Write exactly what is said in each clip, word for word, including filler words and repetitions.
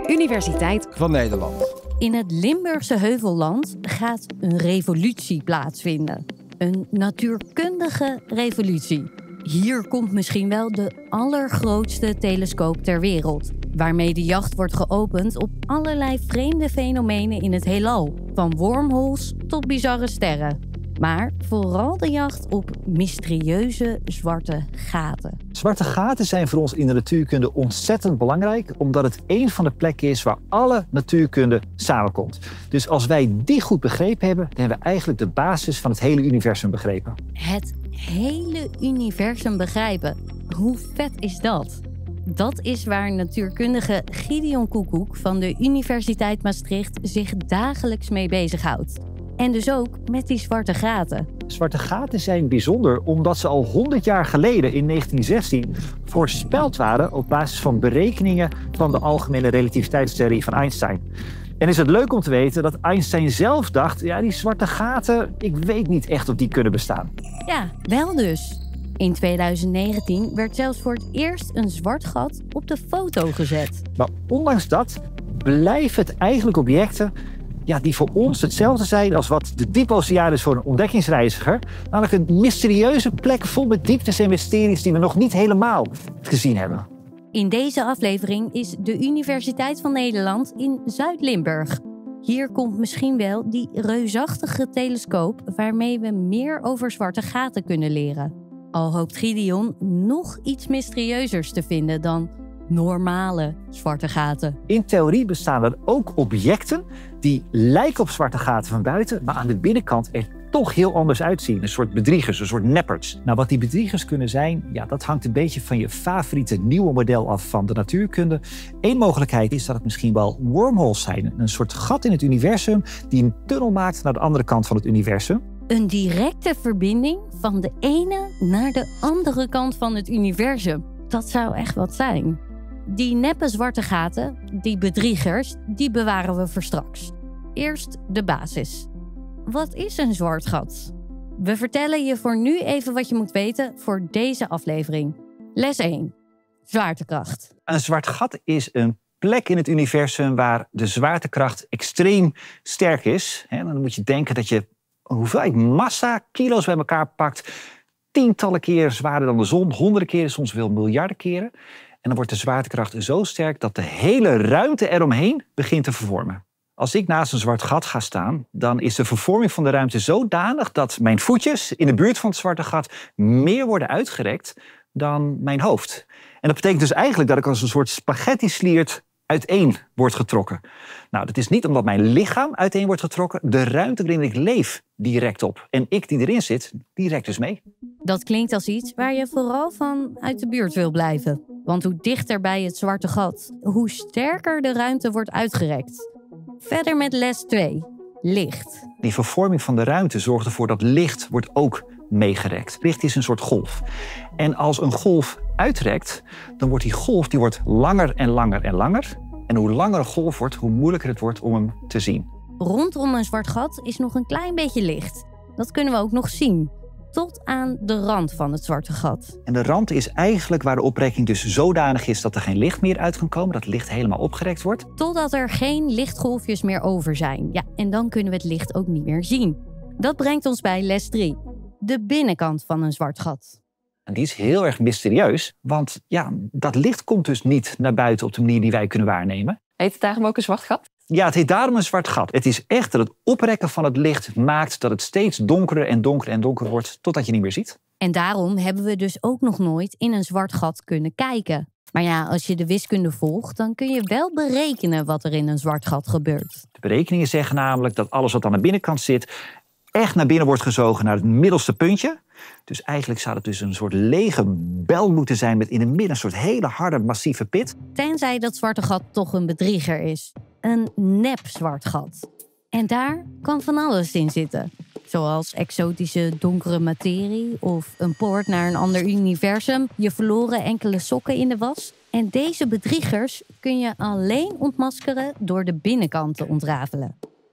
Universiteit van Nederland. In het Limburgse Heuvelland gaat een revolutie plaatsvinden. Een natuurkundige revolutie. Hier komt misschien wel de allergrootste telescoop ter wereld, waarmee de jacht wordt geopend op allerlei vreemde fenomenen in het heelal, van wormholes tot bizarre sterren. Maar vooral de jacht op mysterieuze zwarte gaten. Zwarte gaten zijn voor ons in de natuurkunde ontzettend belangrijk, omdat het één van de plekken is waar alle natuurkunde samenkomt. Dus als wij die goed begrepen hebben, dan hebben we eigenlijk de basis van het hele universum begrepen. Het hele universum begrijpen. Hoe vet is dat? Dat is waar natuurkundige Gideon Koekoek van de Universiteit Maastricht zich dagelijks mee bezighoudt. En dus ook met die zwarte gaten. Zwarte gaten zijn bijzonder omdat ze al honderd jaar geleden in negentien zestien voorspeld waren op basis van berekeningen van de algemene relativiteitstheorie van Einstein. En is het leuk om te weten dat Einstein zelf dacht, ja, die zwarte gaten, ik weet niet echt of die kunnen bestaan. Ja, wel dus. In tweeduizend negentien werd zelfs voor het eerst een zwart gat op de foto gezet. Maar ondanks dat blijven het eigenlijk objecten ja, die voor ons hetzelfde zijn als wat de diepe oceaan is voor een ontdekkingsreiziger. Namelijk een mysterieuze plek vol met dieptes en mysteries die we nog niet helemaal gezien hebben. In deze aflevering is de Universiteit van Nederland in Zuid-Limburg. Hier komt misschien wel die reusachtige telescoop waarmee we meer over zwarte gaten kunnen leren. Al hoopt Gideon nog iets mysterieuzers te vinden dan normale zwarte gaten. In theorie bestaan er ook objecten die lijken op zwarte gaten van buiten, maar aan de binnenkant er toch heel anders uitzien. Een soort bedriegers, een soort neppers. Nou, wat die bedriegers kunnen zijn, ja, dat hangt een beetje van je favoriete nieuwe model af van de natuurkunde. Eén mogelijkheid is dat het misschien wel wormholes zijn. Een soort gat in het universum die een tunnel maakt naar de andere kant van het universum. Een directe verbinding van de ene naar de andere kant van het universum. Dat zou echt wat zijn. Die neppe zwarte gaten, die bedriegers, die bewaren we voor straks. Eerst de basis. Wat is een zwart gat? We vertellen je voor nu even wat je moet weten voor deze aflevering. Les één. Zwaartekracht. Een zwart gat is een plek in het universum waar de zwaartekracht extreem sterk is. Dan moet je denken dat je een hoeveelheid massa, kilo's bij elkaar pakt, tientallen keren zwaarder dan de zon, honderden keren, soms wel miljarden keren. En dan wordt de zwaartekracht zo sterk dat de hele ruimte eromheen begint te vervormen. Als ik naast een zwart gat ga staan, dan is de vervorming van de ruimte zodanig dat mijn voetjes in de buurt van het zwarte gat meer worden uitgerekt dan mijn hoofd. En dat betekent dus eigenlijk dat ik als een soort spaghetti-sliert uiteen wordt getrokken. Nou, dat is niet omdat mijn lichaam uiteen wordt getrokken. De ruimte waarin ik leef, die rekt op. En ik die erin zit, die rekt dus mee. Dat klinkt als iets waar je vooral van uit de buurt wil blijven. Want hoe dichter bij het zwarte gat, hoe sterker de ruimte wordt uitgerekt. Verder met les twee. Licht. Die vervorming van de ruimte zorgt ervoor dat licht wordt ook meegerekt. Licht is een soort golf. En als een golf uitrekt, dan wordt die golf die wordt langer en langer en langer. En hoe langer een golf wordt, hoe moeilijker het wordt om hem te zien. Rondom een zwart gat is nog een klein beetje licht. Dat kunnen we ook nog zien. Tot aan de rand van het zwarte gat. En de rand is eigenlijk waar de oprekking dus zodanig is dat er geen licht meer uit kan komen. Dat het licht helemaal opgerekt wordt. Totdat er geen lichtgolfjes meer over zijn. Ja, en dan kunnen we het licht ook niet meer zien. Dat brengt ons bij les drie. De binnenkant van een zwart gat. En die is heel erg mysterieus. Want ja, dat licht komt dus niet naar buiten op de manier die wij kunnen waarnemen. Heet het daarom ook een zwart gat? Ja, het heet daarom een zwart gat. Het is echt dat het oprekken van het licht maakt dat het steeds donkerder en donkerder en donkerder wordt totdat je niet meer ziet. En daarom hebben we dus ook nog nooit in een zwart gat kunnen kijken. Maar ja, als je de wiskunde volgt, dan kun je wel berekenen wat er in een zwart gat gebeurt. De berekeningen zeggen namelijk dat alles wat aan de binnenkant zit echt naar binnen wordt gezogen naar het middelste puntje. Dus eigenlijk zou het dus een soort lege bel moeten zijn met in het midden een soort hele harde, massieve pit. Tenzij dat zwarte gat toch een bedrieger is. Een nep zwart gat. En daar kan van alles in zitten. Zoals exotische donkere materie of een poort naar een ander universum. Je verloren enkele sokken in de was. En deze bedriegers kun je alleen ontmaskeren door de binnenkant te ontrafelen.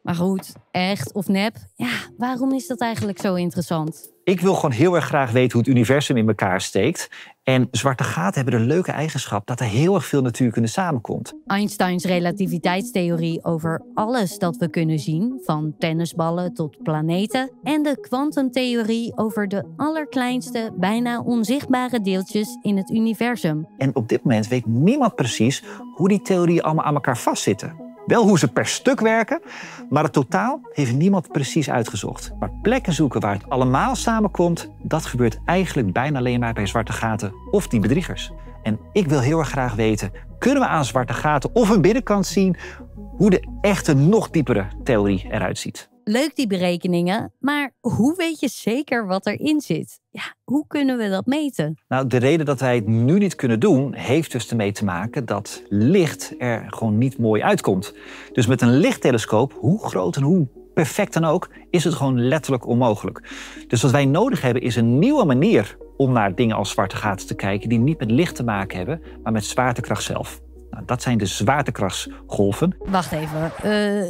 Maar goed, echt of nep? Ja, waarom is dat eigenlijk zo interessant? Ik wil gewoon heel erg graag weten hoe het universum in elkaar steekt. En zwarte gaten hebben de leuke eigenschap dat er heel erg veel natuurkunde samenkomt. Einsteins relativiteitstheorie over alles dat we kunnen zien, van tennisballen tot planeten, en de kwantumtheorie over de allerkleinste, bijna onzichtbare deeltjes in het universum. En op dit moment weet niemand precies hoe die theorieën allemaal aan elkaar vastzitten. Wel hoe ze per stuk werken, maar het totaal heeft niemand precies uitgezocht. Maar plekken zoeken waar het allemaal samenkomt, dat gebeurt eigenlijk bijna alleen maar bij zwarte gaten of die bedriegers. En ik wil heel erg graag weten, kunnen we aan zwarte gaten of hun binnenkant zien hoe de echte, nog diepere theorie eruit ziet? Leuk die berekeningen, maar hoe weet je zeker wat erin zit? Ja, hoe kunnen we dat meten? Nou, de reden dat wij het nu niet kunnen doen, heeft dus ermee te maken dat licht er gewoon niet mooi uitkomt. Dus met een lichttelescoop, hoe groot en hoe perfect dan ook, is het gewoon letterlijk onmogelijk. Dus wat wij nodig hebben is een nieuwe manier om naar dingen als zwarte gaten te kijken die niet met licht te maken hebben, maar met zwaartekracht zelf. Nou, dat zijn de zwaartekrachtsgolven. Wacht even, uh,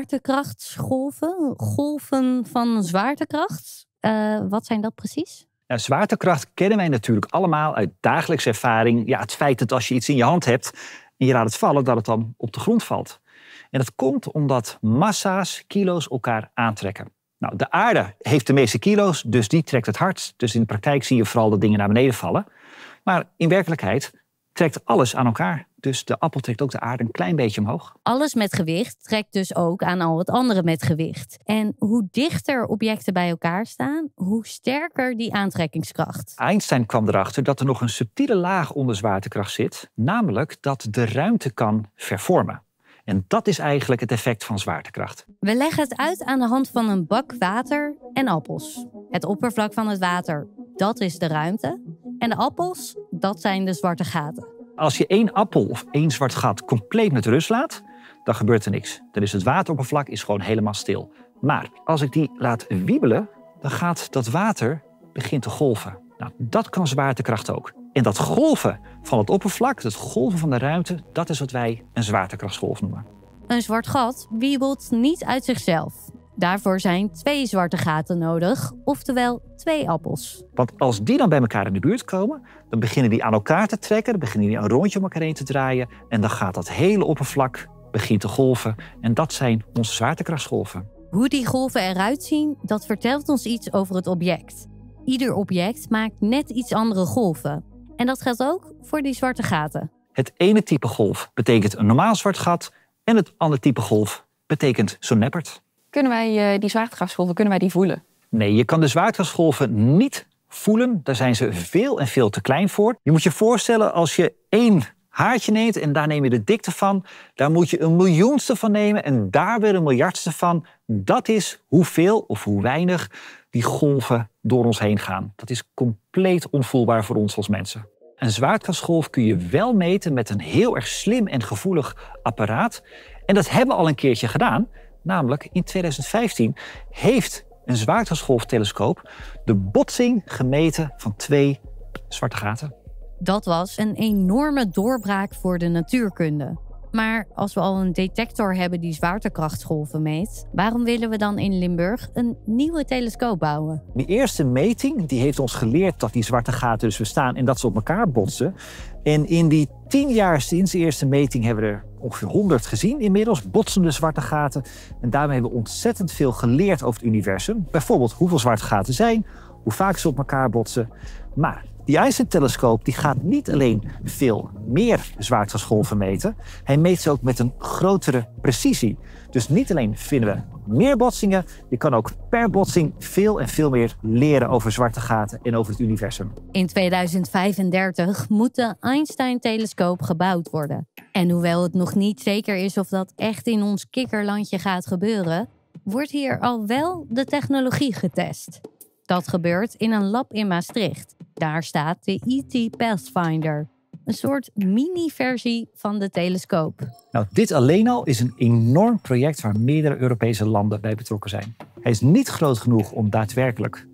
zwaartekrachtsgolven? Golven van zwaartekracht? Uh, wat zijn dat precies? Nou, zwaartekracht kennen wij natuurlijk allemaal uit dagelijkse ervaring. Ja, het feit dat als je iets in je hand hebt en je laat het vallen, dat het dan op de grond valt. En dat komt omdat massa's, kilo's elkaar aantrekken. Nou, de aarde heeft de meeste kilo's, dus die trekt het hardst. Dus in de praktijk zie je vooral dat dingen naar beneden vallen. Maar in werkelijkheid trekt alles aan elkaar. Dus de appel trekt ook de aarde een klein beetje omhoog. Alles met gewicht trekt dus ook aan al het andere met gewicht. En hoe dichter objecten bij elkaar staan, hoe sterker die aantrekkingskracht. Einstein kwam erachter dat er nog een subtiele laag onder zwaartekracht zit. Namelijk dat de ruimte kan vervormen. En dat is eigenlijk het effect van zwaartekracht. We leggen het uit aan de hand van een bak water en appels. Het oppervlak van het water, dat is de ruimte. En de appels, dat zijn de zwarte gaten. Als je één appel of één zwart gat compleet met rust laat, dan gebeurt er niks. Dan is het wateroppervlak is gewoon helemaal stil. Maar als ik die laat wiebelen, dan gaat dat water begint te golven. Nou, dat kan zwaartekracht ook. En dat golven van het oppervlak, het golven van de ruimte, dat is wat wij een zwaartekrachtsgolf noemen. Een zwart gat wiebelt niet uit zichzelf. Daarvoor zijn twee zwarte gaten nodig, oftewel twee appels. Want als die dan bij elkaar in de buurt komen, dan beginnen die aan elkaar te trekken, dan beginnen die een rondje om elkaar heen te draaien en dan gaat dat hele oppervlak begint te golven. En dat zijn onze zwaartekrachtsgolven. Hoe die golven eruit zien, dat vertelt ons iets over het object. Ieder object maakt net iets andere golven. En dat geldt ook voor die zwarte gaten. Het ene type golf betekent een normaal zwart gat en het andere type golf betekent zo'n neppert. Kunnen wij uh, die zwaartekrachtsgolven, kunnen wij die voelen? Nee, je kan de zwaartekrachtsgolven niet voelen. Daar zijn ze veel en veel te klein voor. Je moet je voorstellen als je één haartje neemt en daar neem je de dikte van. Daar moet je een miljoenste van nemen en daar weer een miljardste van. Dat is hoeveel of hoe weinig die golven door ons heen gaan. Dat is compleet onvoelbaar voor ons als mensen. Een zwaartekrachtsgolf kun je wel meten met een heel erg slim en gevoelig apparaat. En dat hebben we al een keertje gedaan. Namelijk in tweeduizend vijftien heeft een zwaartekrachtsgolftelescoop de botsing gemeten van twee zwarte gaten. Dat was een enorme doorbraak voor de natuurkunde. Maar als we al een detector hebben die zwaartekrachtsgolven meet, waarom willen we dan in Limburg een nieuwe telescoop bouwen? Die eerste meting die heeft ons geleerd dat die zwarte gaten dus bestaan en dat ze op elkaar botsen. En in die tien jaar sinds de eerste meting hebben we er ongeveer honderd gezien inmiddels, botsende zwarte gaten. En daarmee hebben we ontzettend veel geleerd over het universum. Bijvoorbeeld hoeveel zwarte gaten zijn, hoe vaak ze op elkaar botsen. Maar die Einstein-telescoop die gaat niet alleen veel meer zwaartekrachtsgolven meten. Hij meet ze ook met een grotere precisie. Dus niet alleen vinden we meer botsingen, je kan ook per botsing veel en veel meer leren over zwarte gaten en over het universum. In tweeduizend vijfendertig moet de Einstein-telescoop gebouwd worden. En hoewel het nog niet zeker is of dat echt in ons kikkerlandje gaat gebeuren, wordt hier al wel de technologie getest. Dat gebeurt in een lab in Maastricht. Daar staat de E T Pathfinder, een soort mini-versie van de telescoop. Nou, dit alleen al is een enorm project waar meerdere Europese landen bij betrokken zijn. Hij is niet groot genoeg om daadwerkelijk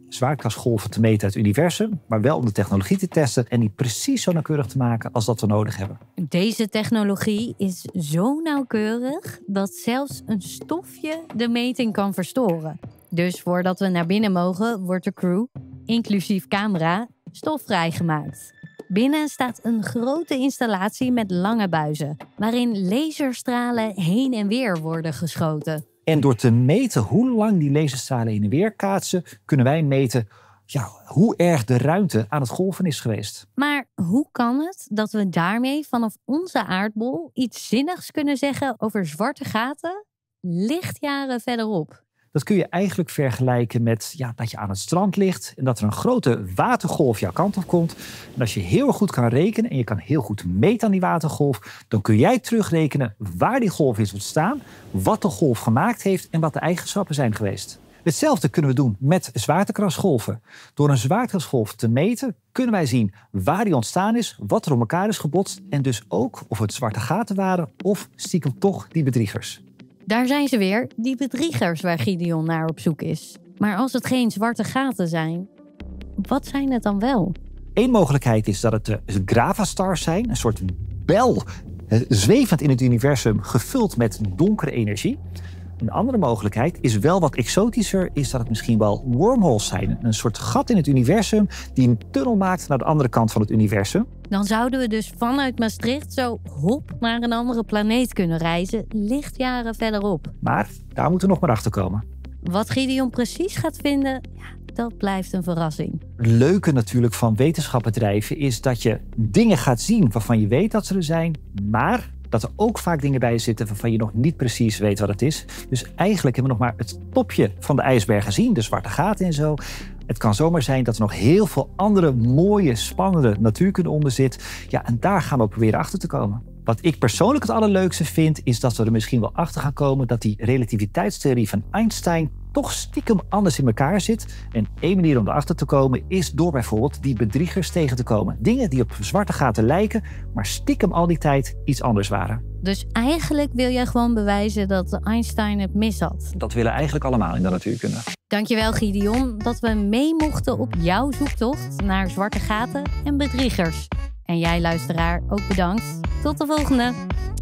zwaartekrachtsgolven te meten uit het universum, maar wel om de technologie te testen en die precies zo nauwkeurig te maken als dat we nodig hebben. Deze technologie is zo nauwkeurig dat zelfs een stofje de meting kan verstoren. Dus voordat we naar binnen mogen, wordt de crew, inclusief camera, stofvrij gemaakt. Binnen staat een grote installatie met lange buizen, waarin laserstralen heen en weer worden geschoten. En door te meten hoe lang die laserstralen heen en weer kaatsen, kunnen wij meten ja, hoe erg de ruimte aan het golven is geweest. Maar hoe kan het dat we daarmee vanaf onze aardbol iets zinnigs kunnen zeggen over zwarte gaten lichtjaren verderop? Dat kun je eigenlijk vergelijken met ja, dat je aan het strand ligt en dat er een grote watergolf jouw kant op komt. En als je heel goed kan rekenen en je kan heel goed meten aan die watergolf, dan kun jij terugrekenen waar die golf is ontstaan, wat de golf gemaakt heeft en wat de eigenschappen zijn geweest. Hetzelfde kunnen we doen met zwaartekrachtsgolven. Door een zwaartekrachtsgolf te meten kunnen wij zien waar die ontstaan is, wat er op elkaar is gebotst en dus ook of het zwarte gaten waren of stiekem toch die bedriegers. Daar zijn ze weer, die bedriegers waar Gideon naar op zoek is. Maar als het geen zwarte gaten zijn, wat zijn het dan wel? Eén mogelijkheid is dat het de gravastars zijn, een soort bel, zwevend in het universum, gevuld met donkere energie. Een andere mogelijkheid is wel wat exotischer, is dat het misschien wel wormholes zijn. Een soort gat in het universum die een tunnel maakt naar de andere kant van het universum. Dan zouden we dus vanuit Maastricht zo hop naar een andere planeet kunnen reizen, lichtjaren verderop. Maar daar moeten we nog maar achter komen. Wat Gideon precies gaat vinden, ja, dat blijft een verrassing. Het leuke natuurlijk van wetenschapbedrijven is dat je dingen gaat zien waarvan je weet dat ze er zijn, maar dat er ook vaak dingen bij zitten waarvan je nog niet precies weet wat het is. Dus eigenlijk hebben we nog maar het topje van de ijsberg gezien, de zwarte gaten en zo. Het kan zomaar zijn dat er nog heel veel andere mooie, spannende natuurkunde onder zit. Ja, en daar gaan we proberen achter te komen. Wat ik persoonlijk het allerleukste vind, is dat we er misschien wel achter gaan komen dat die relativiteitstheorie van Einstein toch stiekem anders in elkaar zit. En één manier om erachter te komen is door bijvoorbeeld die bedriegers tegen te komen. Dingen die op zwarte gaten lijken, maar stiekem al die tijd iets anders waren. Dus eigenlijk wil jij gewoon bewijzen dat Einstein het mis had. Dat willen eigenlijk allemaal in de natuurkunde. Dankjewel Gideon dat we mee mochten op jouw zoektocht naar zwarte gaten en bedriegers. En jij luisteraar ook bedankt. Tot de volgende!